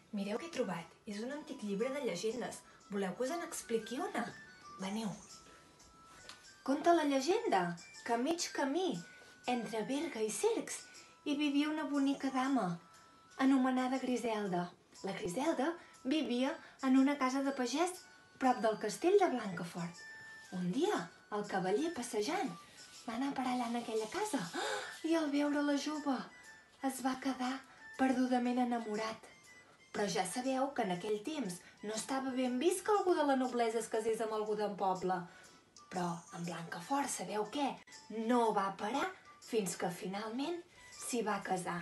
Mireu què he trobat. És un antic llibre de llegendes. Voleu que us en expliqui una? Veniu. Conta la llegenda que a mig camí, entre Berga i Cercs, hi vivia una bonica dama, anomenada Griselda. La Griselda vivia en una casa de pagès prop del castell de Blancafort. Un dia, el cavaller passejant va anar a parar allà en aquella casa i al veure la jove es va quedar perdudament enamorat. Però ja sabeu que en aquell temps no estava ben vist que algú de la noblesa es casés amb algú d'en poble. Però en Blancafort, sabeu què? No va parar fins que finalment s'hi va casar.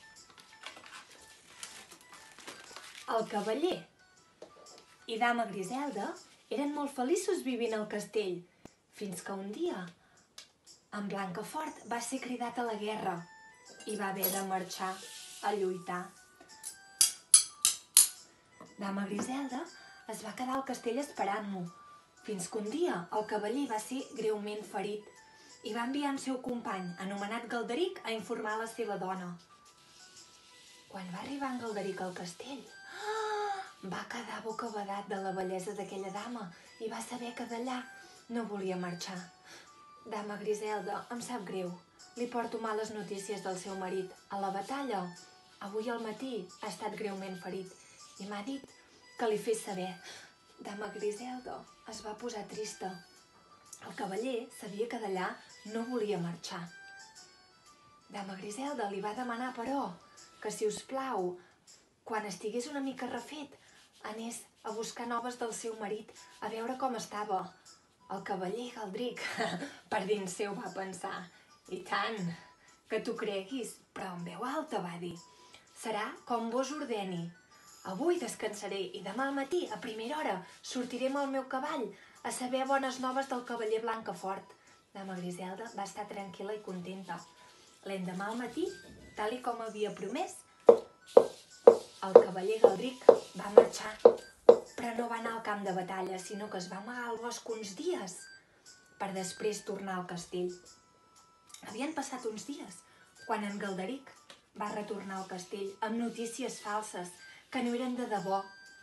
El cavaller i dama Griselda eren molt feliços vivint al castell, fins que un dia en Blancafort va ser cridat a la guerra i va haver de marxar a lluitar. Dama Griselda es va quedar al castell esperant-lo, fins que un dia el cavaller va ser greument ferit i va enviar el seu company, anomenat Galderic, a informar la seva dona. Quan va arribar en Galderic al castell, va quedar bocabadat de la bellesa d'aquella dama i va saber que d'allà no volia marxar. Dama Griselda, em sap greu, li porto males notícies del seu marit. A la batalla, avui al matí, ha estat greument ferit i m'ha dit que li fes saber. Dama Griselda es va posar trista. El cavaller sabia que d'allà no volia marxar. Dama Griselda li va demanar, però, que si us plau, quan estigués una mica refet, anés a buscar noves del seu marit, a veure com estava. El cavaller Galderic, per dins seu, va pensar: i tant, que t'ho creguis, però en veu alta va dir: serà com vos ordeni. Avui descansaré i demà al matí, a primera hora, sortiré amb el meu cavall a saber bones noves del cavaller Blancafort. Dama Griselda va estar tranquil·la i contenta. L'endemà al matí, tal com havia promès, el cavaller Galderic va marxar, però no va anar al camp de batalla, sinó que es va amagar al bosc uns dies per després tornar al castell. Havien passat uns dies quan en Galderic va retornar al castell amb notícies falses que no eren de debò.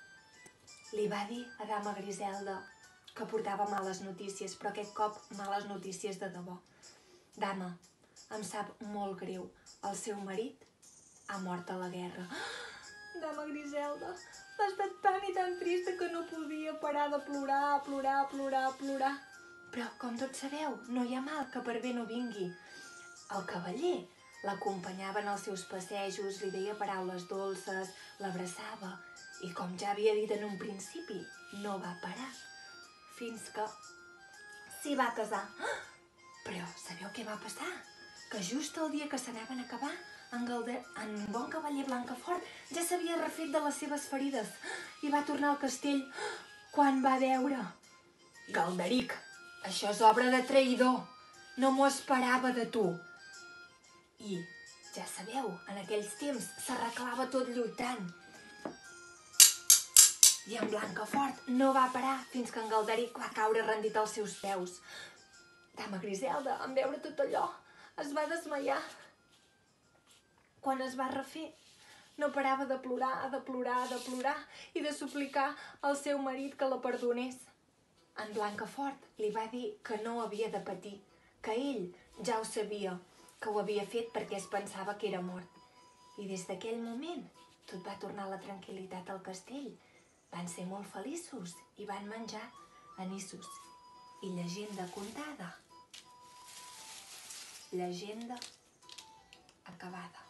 Li va dir a dama Griselda que portava males notícies, però aquest cop males notícies de debò. Dama, em sap molt greu, el seu marit ha mort a la guerra. Dama Griselda va estar tan i tan trista que no podia parar de plorar, plorar, plorar, plorar. Però, com tots sabeu, no hi ha mal que per bé no vingui. El cavaller l'acompanyava en els seus passejos, li deia paraules dolces, l'abraçava i, com ja havia dit en un principi, no va parar fins que s'hi va casar. Però sabeu què va passar? Que just el dia que s'anaven a acabar, en bon cavaller Blancafort ja s'havia refet de les seves ferides i va tornar al castell quan va veure: Galderic, això és obra de traïdor, no m'ho esperava de tu. I, ja sabeu, en aquells temps s'arreglava tot lluitant. I en Blancafort no va parar fins que en Galderic va caure rendit als seus peus. Dama Griselda, en veure tot allò, es va desmaiar. Quan es va refer, no parava de plorar, de plorar, de plorar i de suplicar al seu marit que la perdonés. En Blancafort li va dir que no havia de patir, que ell ja ho sabia, que ho havia fet perquè es pensava que era mort. I des d'aquell moment tot va tornar a la tranquil·litat al castell. Van ser molt feliços i van menjar anissos. I llegenda contada, llegenda acabada.